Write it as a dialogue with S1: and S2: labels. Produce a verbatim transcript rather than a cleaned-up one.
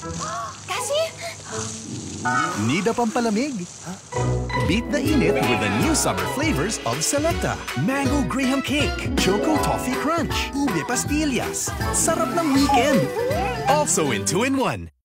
S1: Cassie?
S2: Need a pampalamig? Beat the init with the new summer flavors of Selecta. Mango Graham Cake, Choco Toffee Crunch, Ube Pastillas. Sarap ng weekend! Also in two in one.